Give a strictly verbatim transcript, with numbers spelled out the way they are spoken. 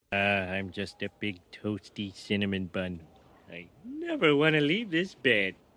Uh, I'm just a big toasty cinnamon bun. I never want to leave this bed.